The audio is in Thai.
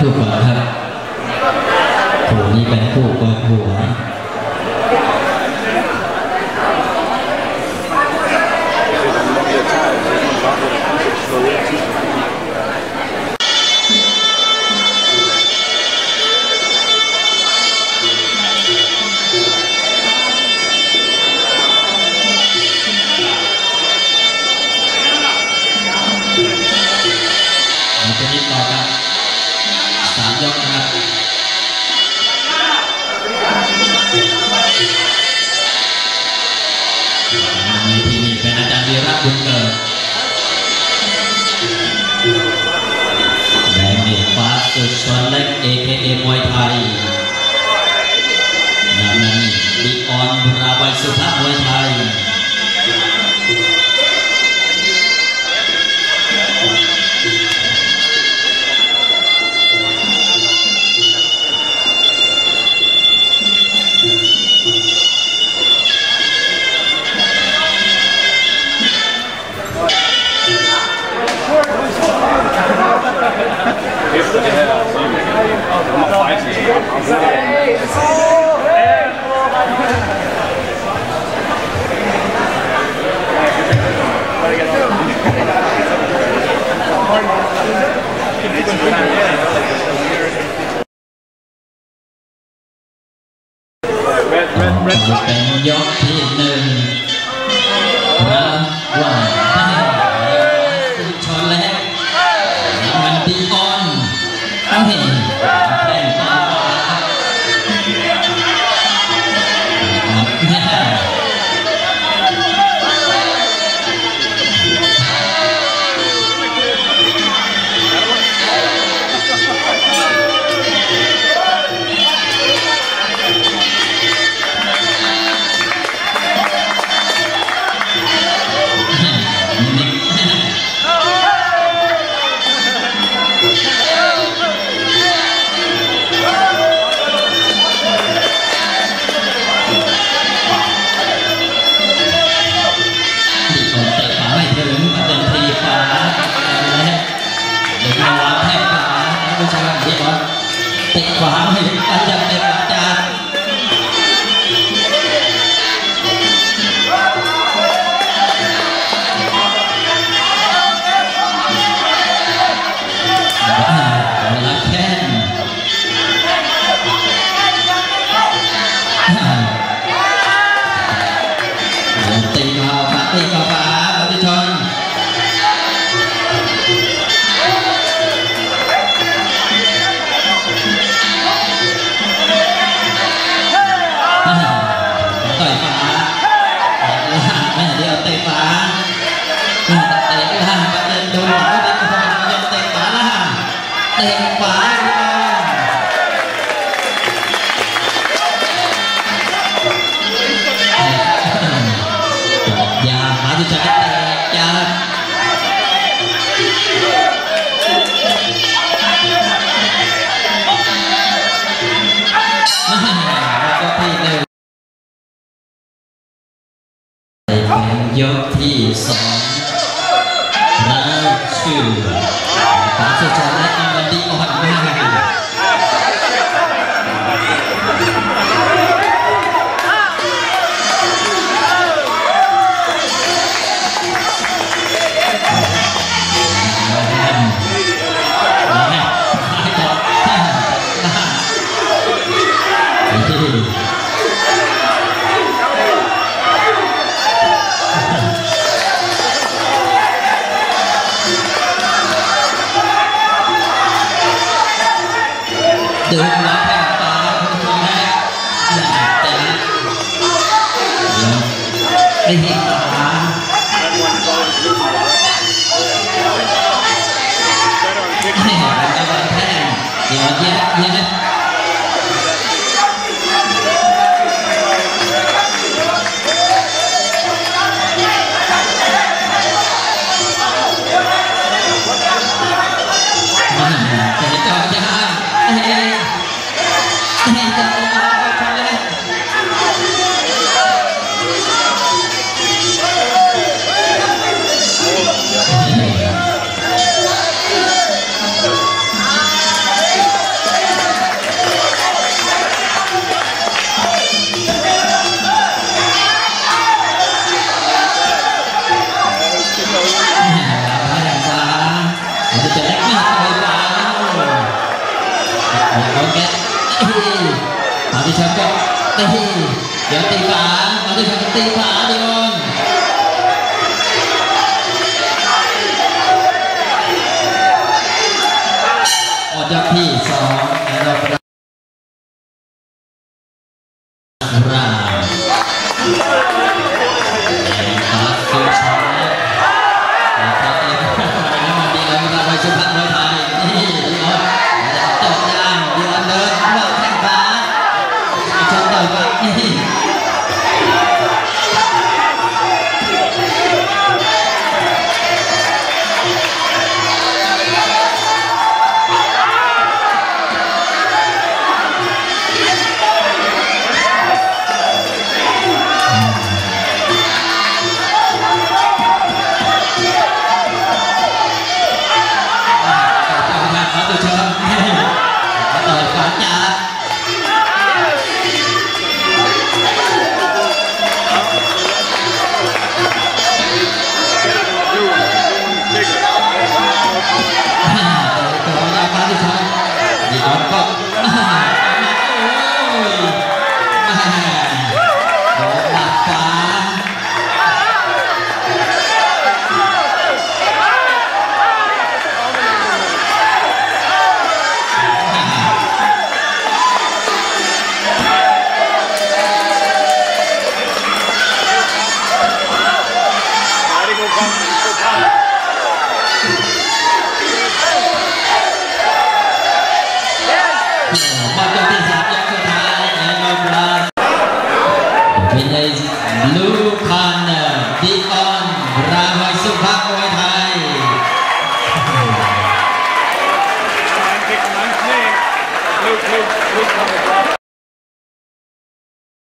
ถูกกว่าครับคู่นี้เป็นคู่เปิดหัวจะมีต่อกัน3 ยกนะครับในที่นี้เป็นอาจารย์วีระบุญเกิดแดงนี่ฟ้าสุดชนเล็ก AKA มวยไทยน้ำนั้นดิออนราวัยสุภาพมวยไทยเป็นยกที่1ระหว่างสุดชนแรกมันดีออนเอาเห็นแข่งต่อเตะขวาไม่อาจจะเตะขวาจานรับแข้งตีเข้าขวาตีเข้าขวาปฏิชนต่อยฟ้าไม่เดียวเตะฟ้าเตะล่างประเด็นโดนหลังไม่ได้กระทำยังเตะฟ้าล่างเตะฟ้ายาหาที่จะเตะยาก็ที่1ยกที่2แล้วชื่อฟ้าสุดชนและอันดีอ่อนมากดึงมาแทงตาคนแรกแต่ได้เห็นตาให้หาตะวันแทงเดี๋ยวแยะแกมาที่ชนก็ตีเดี๋ยวตีขวามาที่ชนตีขวาดิออนออกจากที่สองแล้วราสุชาแล้วเองมาดีแล้วเราไปชุมพันธ์มวยไทยนี่ดิออนตกยางดิออนเดินหลอกแข้งขวาชนเดินไปนี่ก็